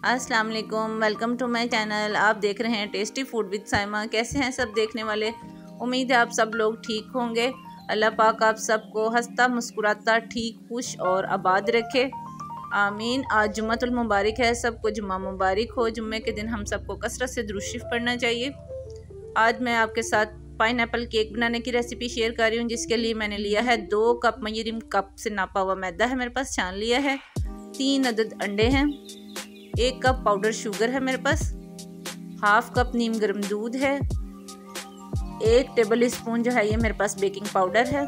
अस्सलाम वालेकुम, welcome to my channel. आप देख रहे हैं टेस्टी फूड विद साइमा। कैसे हैं सब देखने वाले? उम्मीद है आप सब लोग ठीक होंगे। अल्लाह पाक आप सबको हंसता मुस्कुराता ठीक खुश और आबाद रखे, आमीन। आज जुम्मतुल मुबारक है, सबको जुम्मा मुबारक हो। जुम्मे के दिन हम सबको कसरत से दुरूद शरीफ पढ़ना चाहिए। आज मैं आपके साथ पाइनएप्पल केक बनाने की रेसिपी शेयर कर रही हूँ, जिसके लिए मैंने लिया है 2 कप मयरिम कप से नापा हुआ मैदा है मेरे पास, छान लिया है। 3 अदद अंडे हैं, 1 कप पाउडर शुगर है मेरे पास, हाफ कप नीम गर्म दूध है, 1 टेबल स्पून जो है ये मेरे पास बेकिंग पाउडर है,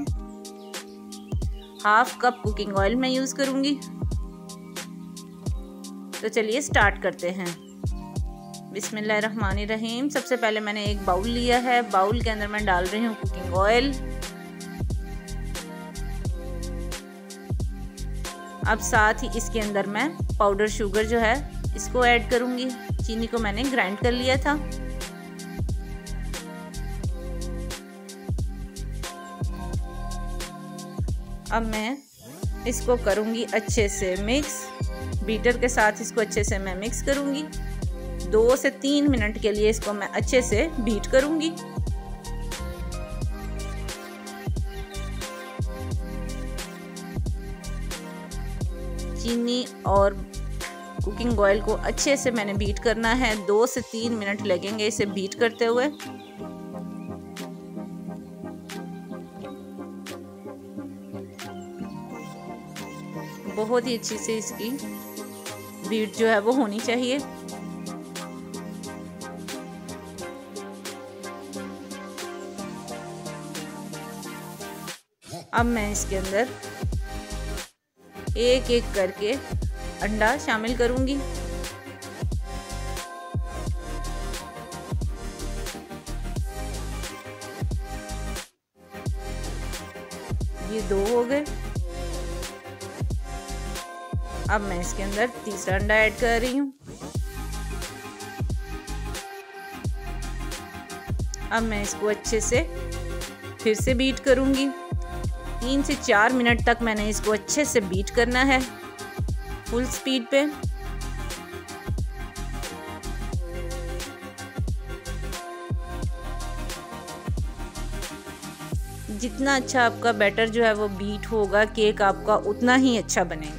हाफ कप कुकिंग ऑयल मैं यूज़ करूँगी। तो चलिए स्टार्ट करते हैं। बिस्मिल्लाहिर्रहमानिर्रहीम। सबसे पहले मैंने एक बाउल लिया है, बाउल के अंदर मैं डाल रही हूँ कुकिंग ऑयल। अब साथ ही इसके अंदर मैं पाउडर शुगर जो है इसको ऐड करूँगी। चीनी को मैंने ग्राइंड कर लिया था। अब मैं इसको करूँगी अच्छे से मिक्स, बीटर के साथ इसको अच्छे से मैं मिक्स करूँगी। 2 से 3 मिनट के लिए इसको मैं अच्छे से बीट करूँगी। चीनी और कुकिंग ऑयल को अच्छे से मैंने बीट करना है। 2 से 3 मिनट लगेंगे इसे बीट करते हुए। बहुत ही अच्छी से इसकी बीट जो है वो होनी चाहिए। अब मैं इसके अंदर एक एक करके अंडा शामिल करूंगी। ये 2 हो गए। अब मैं इसके अंदर तीसरा अंडा ऐड कर रही हूँ। अब मैं इसको अच्छे से फिर से बीट करूंगी। 3 से 4 मिनट तक मैंने इसको अच्छे से बीट करना है फुल स्पीड पे। जितना अच्छा आपका बैटर जो है वो बीट होगा, केक आपका उतना ही अच्छा बनेगा।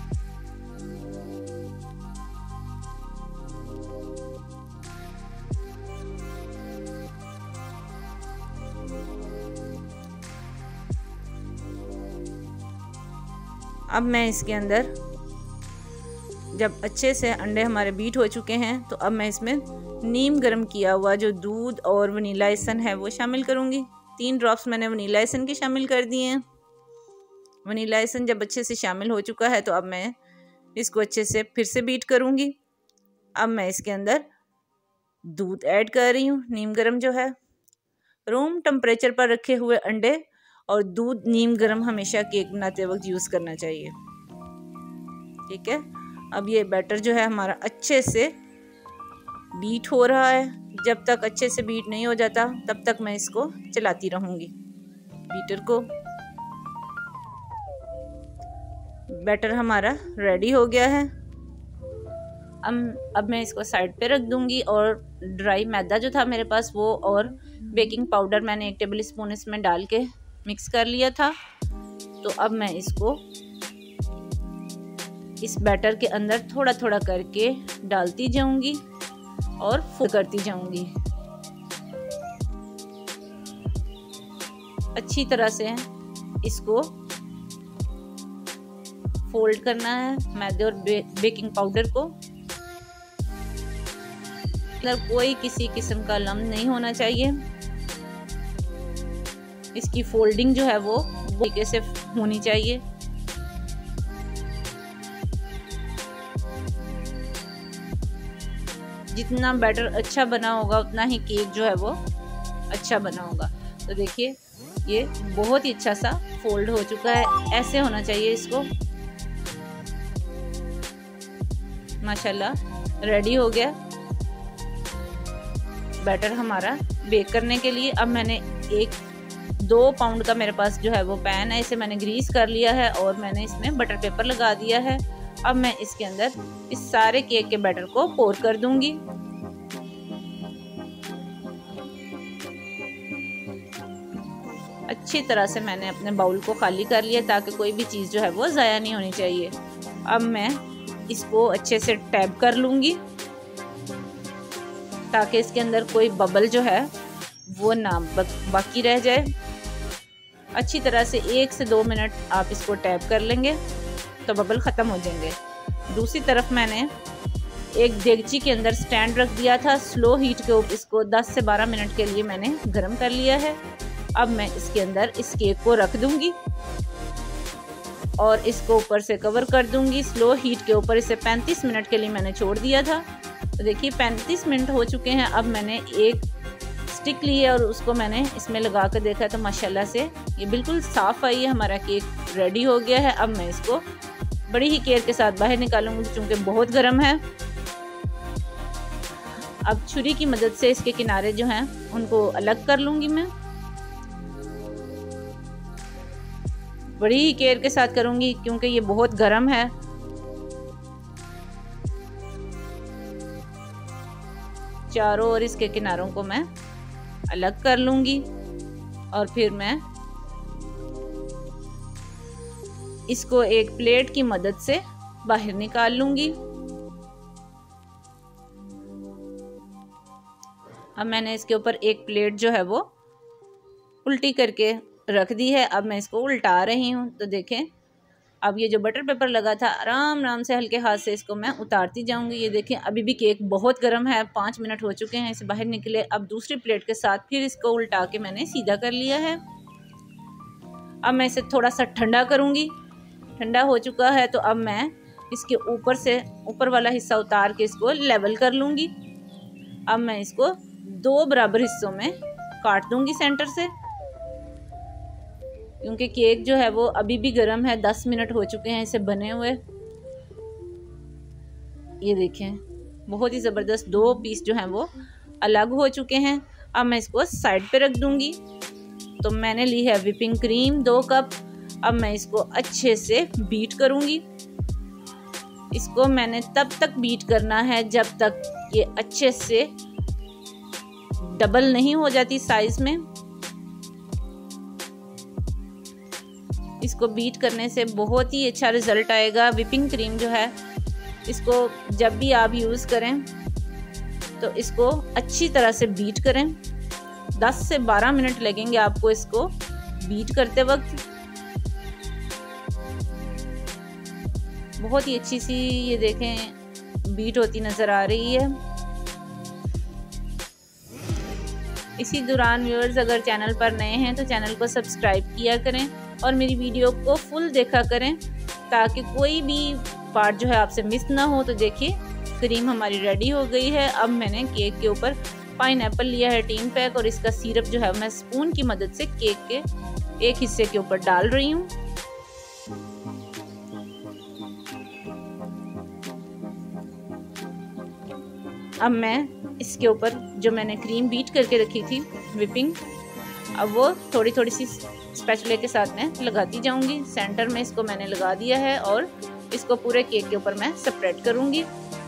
अब मैं इसके अंदर जब अच्छे से अंडे हमारे बीट हो चुके हैं, तो अब मैं इसमें नीम गर्म किया हुआ जो दूध और वनीला एसन है वो शामिल करूँगी। 3 ड्रॉप्स मैंने वनीला एसन के शामिल कर दिए हैं। वनीला एसन जब अच्छे से शामिल हो चुका है, तो अब मैं इसको अच्छे से फिर से बीट करूँगी। अब मैं इसके अंदर दूध ऐड कर रही हूँ, नीम गर्म जो है। रूम टेम्परेचर पर रखे हुए अंडे और दूध नीम गर्म हमेशा केक बनाते वक्त यूज़ करना चाहिए, ठीक है। अब ये बैटर जो है हमारा अच्छे से बीट हो रहा है। जब तक अच्छे से बीट नहीं हो जाता तब तक मैं इसको चलाती रहूँगी बीटर को। बैटर हमारा रेडी हो गया है। अब मैं इसको साइड पे रख दूँगी और ड्राई मैदा जो था मेरे पास वो और बेकिंग पाउडर मैंने 1 टेबल स्पून इसमें डाल के मिक्स कर लिया था। तो अब मैं इसको इस बैटर के अंदर थोड़ा थोड़ा करके डालती जाऊंगी और फोल्ड करती जाऊंगी। अच्छी तरह से इसको फोल्ड करना है मैदे और बेकिंग पाउडर को। अंदर कोई किसी किस्म का लम्ब नहीं होना चाहिए। इसकी फोल्डिंग जो है वो तरीके से होनी चाहिए। जितना बैटर अच्छा बना होगा उतना ही केक जो है वो अच्छा बना होगा। तो देखिए ये बहुत ही अच्छा सा फोल्ड हो चुका है। ऐसे होना चाहिए इसको। माशाल्लाह रेडी हो गया बैटर हमारा बेक करने के लिए। अब मैंने 2 पाउंड का मेरे पास जो है वो पैन है, इसे मैंने ग्रीस कर लिया है और मैंने इसमें बटर पेपर लगा दिया है अब मैं इसके अंदर इस सारे केक के बैटर को पोर कर दूंगी। अच्छी तरह से मैंने अपने बाउल को खाली कर लिया ताकि कोई भी चीज़ जो है वो ज़ाया नहीं होनी चाहिए। अब मैं इसको अच्छे से टैप कर लूँगी ताकि इसके अंदर कोई बबल जो है वो ना बाकी रह जाए। अच्छी तरह से 1 से 2 मिनट आप इसको टैप कर लेंगे तो बबल ख़त्म हो जाएंगे। दूसरी तरफ मैंने एक देगची के अंदर स्टैंड रख दिया था, स्लो हीट के ऊपर इसको 10 से 12 मिनट के लिए मैंने गर्म कर लिया है। अब मैं इसके अंदर इस केक को रख दूंगी और इसको ऊपर से कवर कर दूंगी। स्लो हीट के ऊपर इसे 35 मिनट के लिए मैंने छोड़ दिया था। तो देखिए 35 मिनट हो चुके हैं। अब मैंने एक स्टिक ली है और उसको मैंने इसमें लगा कर देखा तो माशाल्लाह से ये बिल्कुल साफ़ आई है। हमारा केक रेडी हो गया है। अब मैं इसको बड़ी ही केयर के साथ बाहर निकालूंगी क्योंकि बहुत गर्म है। अब छुरी की मदद से इसके किनारे जो हैं उनको अलग कर लूंगी मैं। बड़ी ही केयर के साथ करूंगी क्योंकि ये बहुत गर्म है। चारों ओर इसके किनारों को मैं अलग कर लूंगी और फिर मैं इसको एक प्लेट की मदद से बाहर निकाल लूंगी। अब मैंने इसके ऊपर एक प्लेट जो है वो उल्टी करके रख दी है। अब मैं इसको उल्टा रही हूँ। तो देखें अब ये जो बटर पेपर लगा था आराम आराम से हल्के हाथ से इसको मैं उतारती जाऊंगी। ये देखें अभी भी केक बहुत गर्म है। 5 मिनट हो चुके हैं इसे बाहर निकले। अब दूसरी प्लेट के साथ फिर इसको उल्टा के मैंने सीधा कर लिया है। अब मैं इसे थोड़ा सा ठंडा करूंगी। ठंडा हो चुका है तो अब मैं इसके ऊपर से ऊपर वाला हिस्सा उतार के इसको लेवल कर लूंगी। अब मैं इसको 2 बराबर हिस्सों में काट दूंगी सेंटर से क्योंकि केक जो है वो अभी भी गर्म है। 10 मिनट हो चुके हैं इसे बने हुए। ये देखें बहुत ही ज़बरदस्त 2 पीस जो हैं वो अलग हो चुके हैं। अब मैं इसको साइड पे रख दूंगी। तो मैंने ली है व्हिपिंग क्रीम 2 कप। अब मैं इसको अच्छे से बीट करूंगी। इसको मैंने तब तक बीट करना है जब तक ये अच्छे से डबल नहीं हो जाती साइज में। इसको बीट करने से बहुत ही अच्छा रिजल्ट आएगा। व्हिपिंग क्रीम जो है इसको जब भी आप यूज़ करें तो इसको अच्छी तरह से बीट करें। 10 से 12 मिनट लगेंगे आपको इसको बीट करते वक्त। बहुत ही अच्छी सी ये देखें बीट होती नज़र आ रही है। इसी दौरान व्यूअर्स अगर चैनल पर नए हैं तो चैनल को सब्सक्राइब किया करें और मेरी वीडियो को फुल देखा करें ताकि कोई भी पार्ट जो है आपसे मिस ना हो। तो देखिए क्रीम हमारी रेडी हो गई है। अब मैंने केक के ऊपर पाइनएप्पल लिया है 3 पैक और इसका सिरप जो है मैं स्पून की मदद से केक के एक हिस्से के ऊपर डाल रही हूँ। अब मैं इसके ऊपर जो मैंने क्रीम बीट करके रखी थी व्हिपिंग, अब वो थोड़ी थोड़ी सी स्पैचुला के साथ मैं लगाती जाऊंगी। सेंटर में इसको मैंने लगा दिया है और इसको पूरे केक के ऊपर मैं स्प्रेड करूंगी।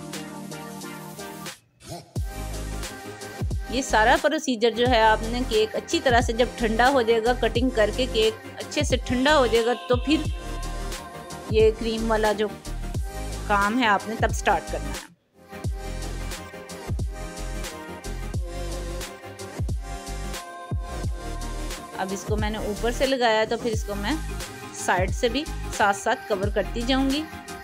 ये सारा प्रोसीजर जो है आपने केक अच्छी तरह से जब ठंडा हो जाएगा, कटिंग करके केक अच्छे से ठंडा हो जाएगा तो फिर ये क्रीम वाला जो काम है आपने तब स्टार्ट करना है। अब इसको मैंने ऊपर से लगाया तो फिर इसको मैं साइड से भी साथ साथ कवर करती जाऊंगी।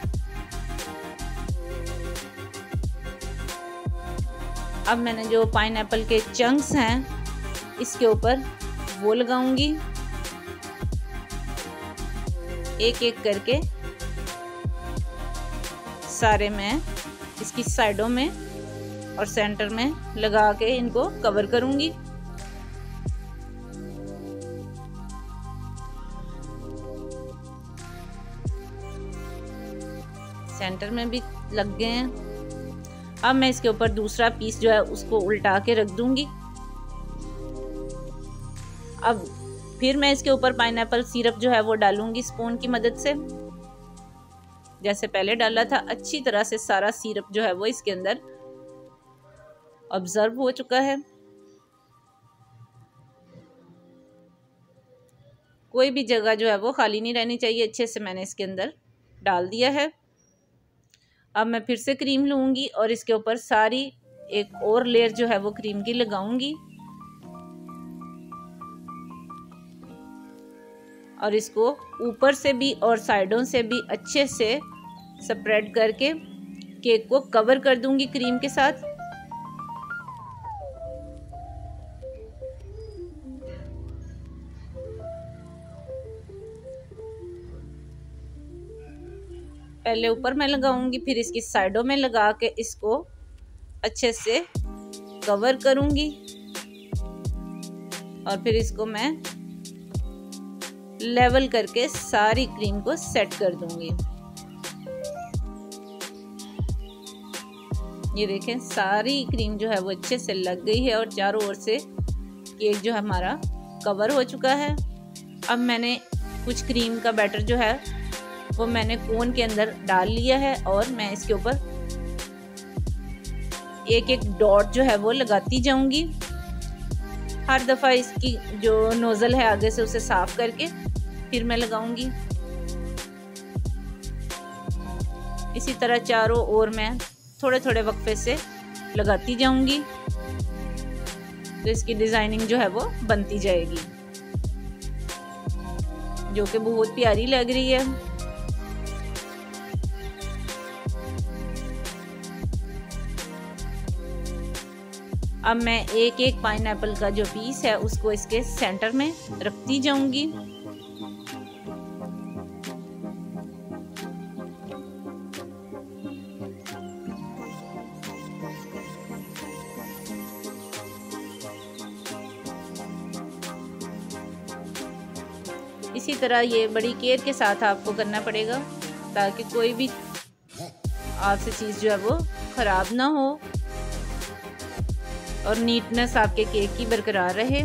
अब मैंने जो पाइनएप्पल के चंक्स हैं इसके ऊपर वो लगाऊंगी एक एक करके। सारे मैं इसकी साइडों में और सेंटर में लगा के इनको कवर करूंगी। सेंटर में भी लग गए हैं। अब मैं इसके ऊपर दूसरा पीस जो है उसको उल्टा के रख दूंगी। अब फिर मैं इसके ऊपर पाइनएप्पल सिरप जो है वो डालूंगी स्पून की मदद से। जैसे पहले डाला था। अच्छी तरह से सारा सिरप जो है वो इसके अंदर ऑब्जर्व हो चुका है। कोई भी जगह जो है वो खाली नहीं रहनी चाहिए। अच्छे से मैंने इसके अंदर डाल दिया है। अब मैं फिर से क्रीम लूँगी और इसके ऊपर सारी एक और लेयर जो है वो क्रीम की लगाऊंगी और इसको ऊपर से भी और साइडों से भी अच्छे से स्प्रेड करके केक को कवर कर दूंगी क्रीम के साथ। पहले ऊपर मैं लगाऊंगी, फिर इसकी साइडों में लगा के इसको अच्छे से कवर करूंगी और फिर इसको मैं लेवल करके सारी क्रीम को सेट कर दूंगी। ये देखें सारी क्रीम जो है वो अच्छे से लग गई है और चारों ओर से केक जो हमारा कवर हो चुका है। अब मैंने कुछ क्रीम का बैटर जो है वो मैंने कोन के अंदर डाल लिया है और मैं इसके ऊपर एक एक डॉट जो है वो लगाती जाऊंगी। हर दफ़ा इसकी जो नोज़ल है आगे से उसे साफ करके फिर मैं लगाऊंगी। इसी तरह चारों ओर मैं थोड़े थोड़े वक्फे से लगाती जाऊंगी तो इसकी डिज़ाइनिंग जो है वो बनती जाएगी, जो कि बहुत प्यारी लग रही है। अब मैं एक एक पाइनएप्पल का जो पीस है उसको इसके सेंटर में रखती जाऊंगी। इसी तरह ये बड़ी केयर के साथ आपको करना पड़ेगा ताकि कोई भी आपसे चीज़ जो है वो ख़राब ना हो और नीटनेस आपके केक की बरकरार रहे।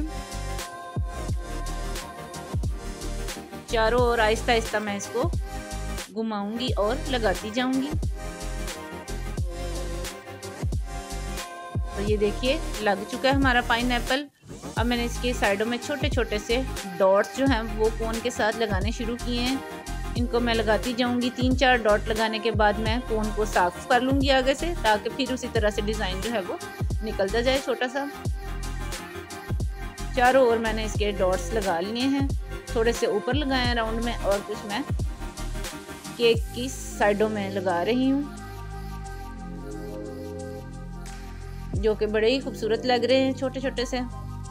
चारों ओर आहिस्ता आहिस्ता मैं इसको घुमाऊंगी और लगाती जाऊंगी। तो ये देखिए लग चुका है हमारा पाइनएप्पल। अब मैंने इसके साइडों में छोटे छोटे से डॉट्स जो हैं वो कोन के साथ लगाने शुरू किए हैं। इनको मैं लगाती जाऊंगी। 3-4 डॉट लगाने के बाद मैं कोन को साफ कर लूंगी आगे से, ताकि फिर उसी तरह से डिज़ाइन जो है वो निकलता जाए छोटा सा। चारों ओर मैंने इसके डॉट्स लगा लिए हैं, थोड़े से ऊपर लगाए हैं राउंड में और कुछ मैं केक की साइडों में लगा रही हूँ, जो कि बड़े ही खूबसूरत लग रहे हैं छोटे छोटे से।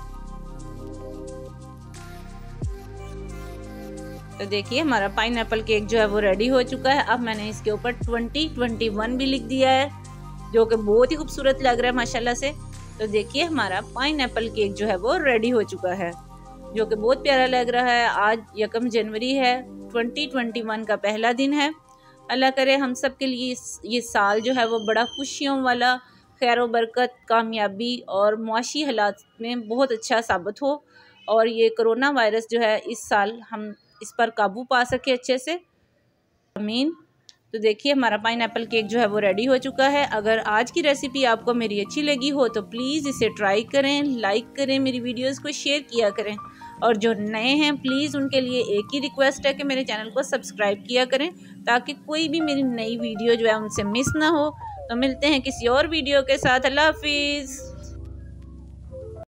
तो देखिए हमारा पाइनएप्पल केक जो है वो रेडी हो चुका है। अब मैंने इसके ऊपर 2021 भी लिख दिया है, जो कि बहुत ही खूबसूरत लग रहा है माशाल्लाह से। तो देखिए हमारा पाइनएप्पल केक जो है वो रेडी हो चुका है, जो कि बहुत प्यारा लग रहा है। आज 1 जनवरी है, 2021 का पहला दिन है। अल्लाह करे हम सब के लिए ये साल जो है वो बड़ा खुशियों वाला, खैर व बरकत, कामयाबी और मुआशी हालात में बहुत अच्छा साबित हो और ये कोरोना वायरस जो है इस साल हम इस पर काबू पा सके अच्छे से, आमीन। तो देखिए हमारा पाइनएप्पल केक जो है वो रेडी हो चुका है। अगर आज की रेसिपी आपको मेरी अच्छी लगी हो तो प्लीज़ इसे ट्राई करें, लाइक करें, मेरी वीडियोस को शेयर किया करें और जो नए हैं प्लीज़ उनके लिए एक ही रिक्वेस्ट है कि मेरे चैनल को सब्सक्राइब किया करें ताकि कोई भी मेरी नई वीडियो जो है उनसे मिस ना हो। तो मिलते हैं किसी और वीडियो के साथ। अल्लाह हाफिज़।